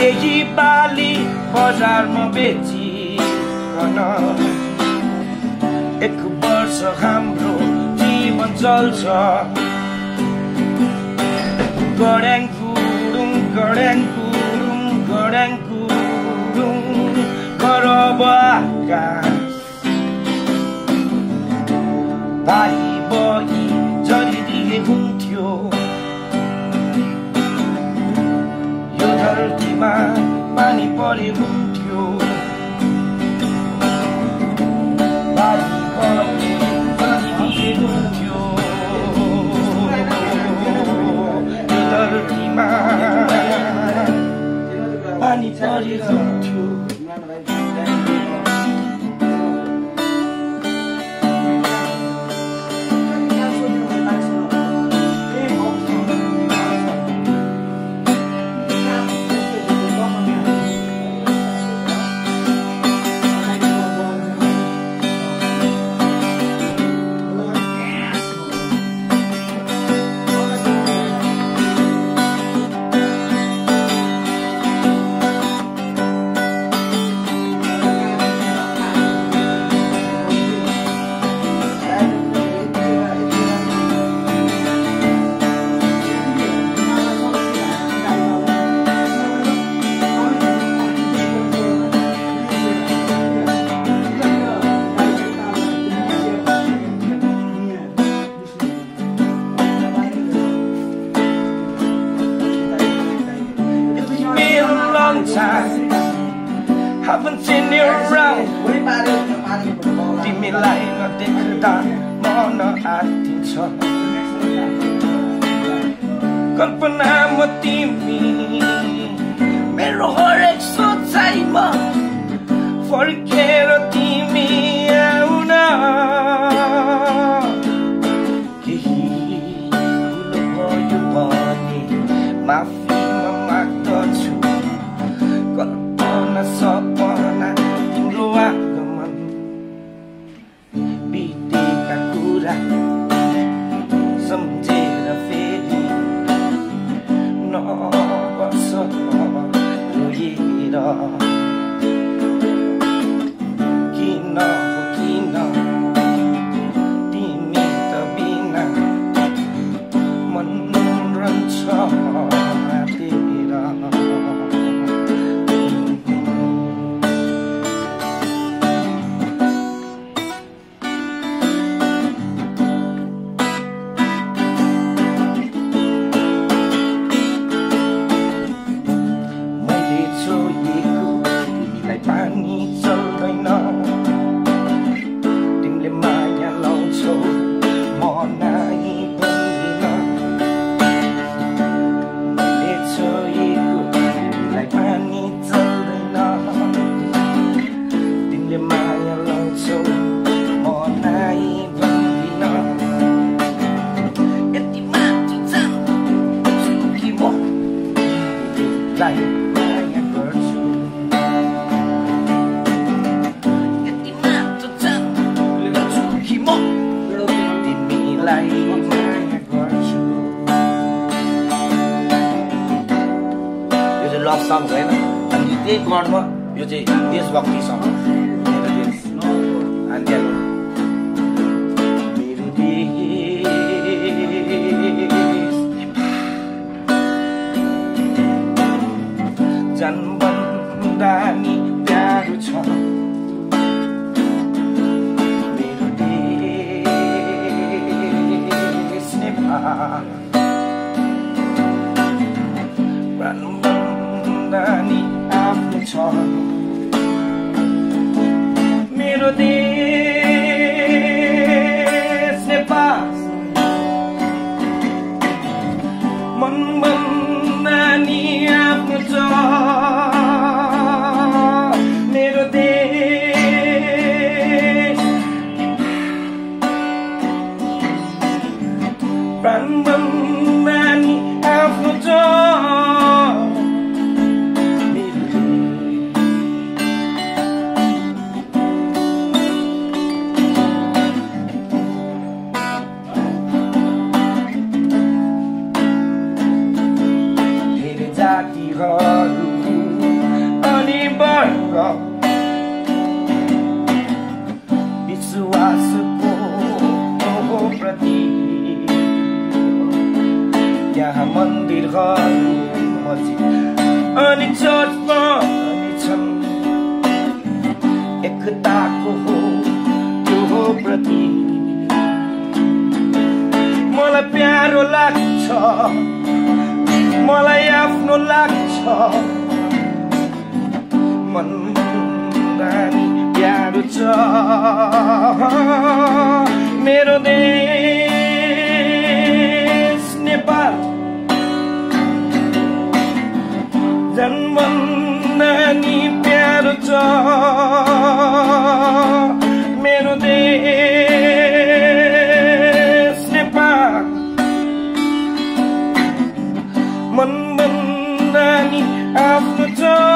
त्यही बाली बजारमा बेचिकन एक वर्ष हाम्रो जीवन चल्छ गड्याङ गुरुङ गड्याङ गुरुङ गड्याङ गुरुङ गरब आकाश भाइ बही जरिदिए हुन्थ्यो यो धरतीमा पानी परे हुन्थ्यो भाइ बही जरिदिए हुन्थ्यो यो धरतीमा पानी परे हुन्थ्यो Haven't seen you around तिमीलाई नदेख्दा मन आत्तिन्छ कल्पनामा तिमी मेरो हरेक सोचाइमा फर्केर तिमी आउन केही भुल भयो भने माफीमा माग्दछु कल्पना सपना तिम्रो आगमन बितेका कुरा सम्झेर फेरि नबस रोएर किन हो किन तिमी त बिना मन रहन्छ तेरा पानी चल्दैन तिमीले माया लाउँछौ म नाइ भन्दिन मैले छोएको तिमीलाई पानी चल्दैन तिमीले माया लाउँछौ म नाइ भन्दिन यति मात्र जान्छु कि म तिमीलाई माया गर्छु लभ सङ होइन अनि त्यही गणमा यो चाहिँ देशभक्ति सङ मेरो देश मेरो देश जनबन्दा नि प्यारो छ मेरो देश नेपाल नानी आफ्नो छ मेरो देश नेपाल मन नानी आफ्नो छ मेरो देश प्राण नानी आफ्नो छ जातिहरू मन्दिरहरू मस्जिद अनि चर्च पनि छन् एकताको हो त्यो हो प्रति मलाई प्यारो लाग्छ मलाई आफ्नो लाग्छ मनदानी प्यारो छ मेरो देश नेपाल जनमन्दानी प्यारो छ मेरो देश नेपाल मनमन्दानी आफ्नो छ